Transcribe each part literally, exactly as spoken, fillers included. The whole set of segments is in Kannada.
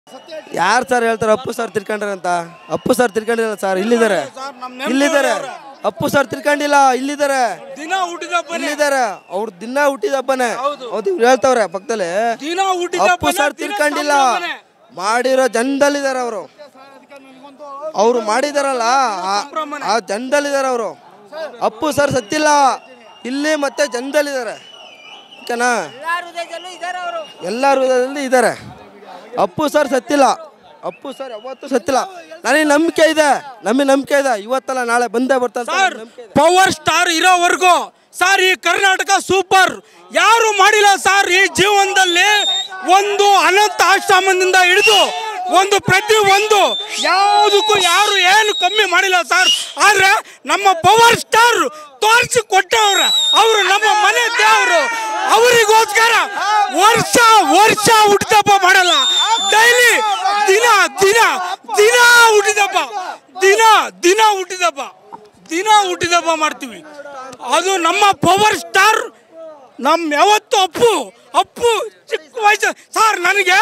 ಯಾರು ಸರ್ ಹೇಳ್ತಾರೆ ಅಪ್ಪು ಸರ್ ತಿರ್ಕೊಂಡ್ರೆ ಅಂತ? ಅಪ್ಪು ಸರ್ ತಿರ್ಕೊಂಡಿಲ್ಲ ಸರ್, ಇಲ್ಲಿದ್ದಾರೆ ಇಲ್ಲಿದ್ದಾರೆ ಅಪ್ಪು ಸರ್ ತಿರ್ಕೊಂಡಿಲ್ಲ, ಇಲ್ಲಿದ್ದಾರೆ ಇಲ್ಲಿದ್ದಾರೆ ಅವ್ರು ದಿನ ಹುಟ್ಟಿದಬ್ಬನೇ. ಹೌದು, ಇವ್ರು ಹೇಳ್ತವ್ರೆ ಪಕ್ಕದಲ್ಲಿ ಅಪ್ಪು ಸರ್ ತಿರ್ಕೊಂಡಿಲ್ಲ, ಮಾಡಿರೋ ಜನದಲ್ಲಿದ್ದಾರೆ ಅವರು. ಅವರು ಮಾಡಿದಾರಲ್ಲ ಆ ಜನದಲ್ಲಿದ್ದಾರೆ ಅವರು. ಅಪ್ಪು ಸರ್ ಸತ್ತಿಲ್ಲ, ಇಲ್ಲಿ ಮತ್ತೆ ಜನದಲ್ಲಿದ್ದಾರೆ. ಓಕೆನಾ? ಎಲ್ಲ ಹೃದಯದಲ್ಲಿ ಇದ್ದಾರೆ. ಅಪ್ಪು ಸರ್ ಸತ್ತಿಲ್ಲ, ಅಪ್ಪು ಸರ್ ಯಾವತ್ತೂ ಸತ್ತಿಲ್ಲ. ನನಗೆ ನಂಬಿಕೆ ಇದೆ, ನಮಗೆ ನಂಬಿಕೆ ಇದೆ, ಇವತ್ತಲ್ಲ ನಾಳೆ ಬಂದೇ ಬರ್ತಾರೆ. ಪವರ್ ಸ್ಟಾರ್ ಇರೋವರೆಗೂ ಸರ್ ಈ ಕರ್ನಾಟಕ ಸೂಪರ್. ಯಾರು ಮಾಡಿಲ್ಲ ಸರ್ ಈ ಜೀವನದಲ್ಲಿ. ಒಂದು ಅನಂತ ಆಶ್ರಮದಿಂದ ಹಿಡಿದು ಒಂದು ಪ್ರತಿ ಒಂದು ಯಾವುದಕ್ಕೂ ಯಾರು ಏನು ಕಮ್ಮಿ ಮಾಡಿಲ್ಲ ಸರ್. ಆದ್ರೆ ನಮ್ಮ ಪವರ್ ಸ್ಟಾರ್ ತೋರಿಸಿ ಕೊಟ್ಟವ್ರ, ಅವರು ನಮ್ಮ ಮನೆ ದೇವರು. ಅವರಿಗೋಸ್ಕರ ವರ್ಷ ವರ್ಷ ಹುಟ್ಟಿದಬ್ಬ ಮಾಡಲ್ಲ, ಡೈಲಿ ದಿನ ದಿನ ದಿನ ಹುಟ್ಟಿದಬ್ಬ ದಿನ ದಿನ ಹುಟ್ಟಿದಬ್ಬ ದಿನ ಹುಟ್ಟಿದಬ್ಬ ಮಾಡ್ತೀವಿ. ಅದು ನಮ್ಮ ಪವರ್ ಸ್ಟಾರ್. ನಮ್ಮ ಯಾವತ್ತು ಅಪ್ಪು ಅಪ್ಪು ಚಿಕ್ಕ ವಯಸ್ಸು ಸರ್. ನನಗೆ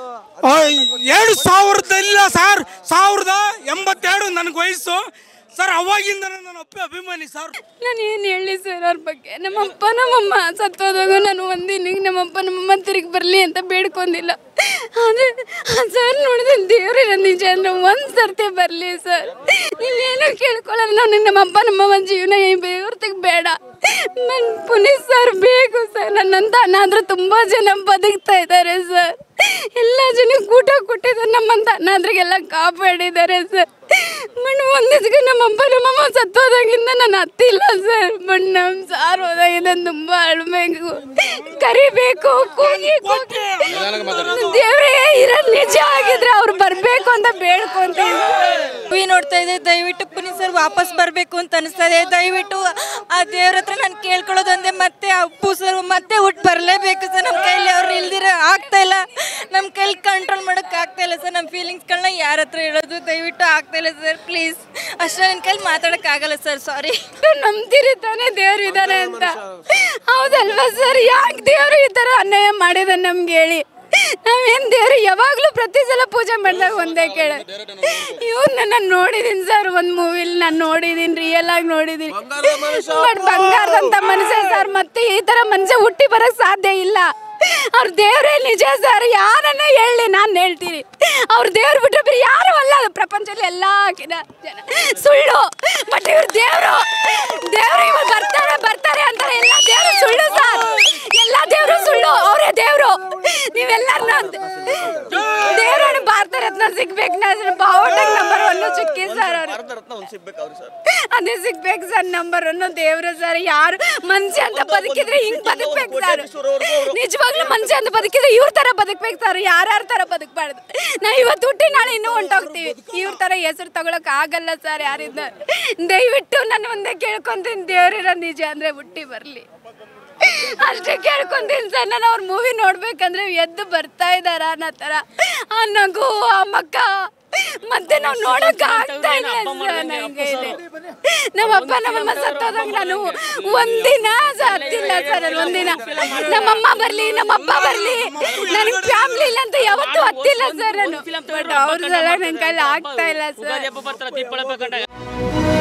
ಎರಡು ಸಾವಿರದಲ್ಲ ಸರ್, ಸಾವಿರದ ಎಂಬತ್ತೆರಡು ನನಗೆ ವಯಸ್ಸು ಸರ್. ಅವಾಗಿಂದ ನನ್ನ ಅಪ್ಪ ಅಭಿಮಾನಿ ಸರ್. ನಾನು ಏನು ಹೇಳಿ ಸರ್ ಅವ್ರ ಬಗ್ಗೆ. ನಮ್ಮಪ್ಪ ನಮ್ಮಮ್ಮ ಸತ್ತೋದಾಗ ನಾನು ಒಂದಿನಿಗೆ ನಮ್ಮಪ್ಪ ನಮ್ಮಮ್ಮ ತಿರುಗಿ ಬರಲಿ ಅಂತ ಬೇಡ್ಕೊಂಡಿಲ್ಲ. ಆದರೆ ಸರ್ ನೋಡಿದ್ರೆ ದೇವ್ರ ನಿಜ ಅಂದ್ರೆ ಒಂದು ಸರ್ತಿ ಬರಲಿ ಸರ್. ನೀವೇನು ಕೇಳ್ಕೊಳ್ಳಲ್ಲ, ನನಗೆ ನಮ್ಮಪ್ಪ ನಮ್ಮಮ್ಮ ಜೀವನ ಬೇವ್ರತಿಗೆ ಬೇಡ. ನನ್ನ ಪುನೀತ್ ಸರ್ ಬೇಕು ಸರ್. ನನ್ನಂತ ಅನಾದರೂ ತುಂಬ ಜನ ಬದುಕ್ತಾ ಇದ್ದಾರೆ ಸರ್. ಎಲ್ಲ ಜನಕ್ಕೆ ಊಟ ಕೊಟ್ಟಿದ್ದಾರೆ, ನಮ್ಮಂತ ಅನಾದ್ರಿಗೆಲ್ಲ ಕಾಪಾಡಿದ್ದಾರೆ ಸರ್. ಬಟ್ ಒಂದಿದ್ಗೆ ನಮ್ಮಪ್ಪ ನಮ್ಮಮ್ಮ ಸತ್ತೋದಾಗಿಂದ ನಾನು ಹತ್ತಿಲ್ಲ ಸರ್. ಬಟ್ ನಮ್ಮ ಸಾರ್ ಹೋದಾಗಿಂದ ತುಂಬ ಅಳ್ಬೇಕು, ಕರಿಬೇಕು, ಕೂಗಿ ದೇವ್ರೇ ಇರೋದು ನಿಜ ಆಗಿದ್ರೆ ಅವ್ರು ಬರಬೇಕು ಅಂತ ಬೇಡ್ಕೊಂತೀವಿ. ಮೂವಿ ನೋಡ್ತಾ ಇದ್ದೆ, ದಯವಿಟ್ಟು ಪುನೀತ್ ಸರ್ ವಾಪಸ್ ಬರಬೇಕು ಅಂತ ಅನಿಸ್ತಾ ಇದೆ. ದಯವಿಟ್ಟು ಆ ದೇವ್ರ ಹತ್ರ ನಾನು ಕೇಳ್ಕೊಳ್ಳೋದಂದೆ ಮತ್ತೆ ಅಪ್ಪು ಸರ್ ಮತ್ತೆ ಹುಟ್ಟು ಬರಲೇಬೇಕು ಸರ್. ನಮ್ಮ ಕೈಲಿ ಅವ್ರು ಇಲ್ದಿರ ಆಗ್ತಾ ಇಲ್ಲ, ನಮ್ಮ ಕೈಲಿ ಕಂಟ್ರೋಲ್ ಮಾಡೋಕೆ ಆಗ್ತಾ ಇಲ್ಲ ಸರ್. ನಮ್ಮ ಫೀಲಿಂಗ್ಸ್ಗಳನ್ನ ಯಾರ ಹತ್ರ ಹೇಳೋದು ದಯವಿಟ್ಟು ಆಗ್ತಾ ಇಲ್ಲ ಸರ್. ಪ್ಲೀಸ್ ಅಷ್ಟೇ, ನನ್ನ ಕೈಲಿ ಮಾತಾಡೋಕ್ಕಾಗಲ್ಲ ಸರ್. ಸಾರಿ. ನಂಬ್ತಿರಿ ತಾನೇ ದೇವ್ರು ಇದ್ದಾರೆ ಅಂತ? ಹೌದಲ್ವಾ ಸರ್? ಯಾಕೆ ದೇವರು ಈ ಥರ ಅನ್ಯಾಯ ಮಾಡಿದ ನಮ್ಗೆ ಹೇಳಿ? ನಾವೇನು ದೇವ್ರು ಯಾವಾಗಲೂ ಪ್ರತಿ ಸಲ ಪೂಜೆ ಮಾಡಿದಾಗ ಒಂದೇ ಕೇಳ. ಇವ್ರನ್ನ ನಾನು ನೋಡಿದ್ದೀನಿ ಸರ್, ಒಂದು ಮೂವಿಲಿ ನಾನು ನೋಡಿದ್ದೀನಿ, ರಿಯಲ್ ಆಗಿ ನೋಡಿದ್ದೀನಿ. ಬಟ್ ಬಂಗಾರದಂಥ ಮನುಷ್ಯ ಸರ್, ಮತ್ತೆ ಈ ಥರ ಮನುಷ್ಯ ಹುಟ್ಟಿ ಬರೋಕ್ಕೆ ಸಾಧ್ಯ ಇಲ್ಲ. ಅವ್ರ ದೇವ್ರೇ ನಿಜ ಸರ್. ಯಾರನ್ನ ಹೇಳಿ ನಾನು ಹೇಳ್ತೀನಿ, ಅವ್ರ ದೇವ್ರು ಬಿಟ್ಟರೆ ಬೇರೆ ಯಾರು ಅಲ್ಲ ಪ್ರಪಂಚದಲ್ಲಿ. ಎಲ್ಲ ಜನ ಸುಳ್ಳು, ಬಟ್ ಇವ್ರ ದೇವರು ದೇವರು ಇವಾಗ ಬರ್ತಾರೆ ಬರ್ತಾರೆ ಅಂತಾರೆ. ಎಲ್ಲ ದೇವರು ಸುಳ್ಳು ಸರ್, ಎಲ್ಲ ದೇವರು ಸುಳ್ಳು. ಅವರೇ ದೇವರು. ನೀವೆಲ್ಲರನ್ನ ದೇವರನ್ನ ಭಾರತ ರತ್ನ ಸಿಗ್ಬೇಕು. ಬಾವುಟಕ್ಕೆ ನಂಬರ್ ಒನ್ ಸಿಕ್ಕಿ ಸರ್. ಅದೇ ಸಿಗ್ಬೇಕು ಸರ್, ನಂಬರ್ ಒನ್ ದೇವ್ರು ಸರ್. ಯಾರು ಮನುಷ್ಯ ಅಂತ ಬದುಕಿದ್ರೆ ಹಿಂಗ್ ಬದುಕ್ಬೇಕು ಸರ್. ನಿಜವಾಗ್ಲೂ ಮನುಷ್ಯ ಅಂತ ಬದುಕಿದ್ರೆ ಇವ್ರ ತರ ಬದುಕ್ಬೇಕು ಸರ್, ಯಾರ್ಯಾರ ತರ ಬದುಕ್ಬಾರ್ದು. ನಾವ್ ಇವತ್ತು ಹುಟ್ಟಿ ನಾಳೆ ಇನ್ನೂ ಹೊಂಟೋಗ್ತೀವಿ. ಇವ್ರ ತರ ಹೆಸರು ತಗೊಳಕ್ ಆಗಲ್ಲ ಸರ್ ಯಾರಿಂದ. ದಯವಿಟ್ಟು ನಾನು ಒಂದೇ ಕೇಳ್ಕೊಂತೀನಿ, ದೇವ್ರಿರೋ ನಿಜ ಅಂದ್ರೆ ಹುಟ್ಟಿ ಬರ್ಲಿ ಅಷ್ಟೇ ಕೇಳ್ಕೊಂತೀನಿ ಸರ್. ನಾನು ಅವ್ರ ಮೂವಿ ನೋಡ್ಬೇಕಂದ್ರೆ ಎದ್ದು ಬರ್ತಾ ಇದಾರ ಅನ್ನೋ ತರ ಆ ನಗು, ಆ ಮಕ್ಕ ಮತ್ತೆ ನಾವು ನೋಡಕ್ ಆಗ್ತಾ ಇಲ್ಲ ಸರ್. ನಂಗೆ ನಮ್ಮಪ್ಪ ನಮ್ಮಮ್ಮ ಸತ್ತೋದಂಗ ನಾನು ಒಂದಿನ ಹತ್ತಿಲ್ಲ ಸರ್. ಒಂದಿನ ನಮ್ಮಮ್ಮ ಬರ್ಲಿ ನಮ್ಮಪ್ಪ ಬರ್ಲಿ ನನಗೆ ಫ್ಯಾಮಿಲಿ ಇಲ್ಲ ಅಂತ ಯಾವತ್ತೂ ಹತ್ತಿಲ್ಲ ಸರ್ ನಾನು. ಬಟ್ ಅವ್ರದ್ದೆಲ್ಲ ನನ್ನ ಕೈಲಿ ಆಗ್ತಾ ಇಲ್ಲ ಸರ್.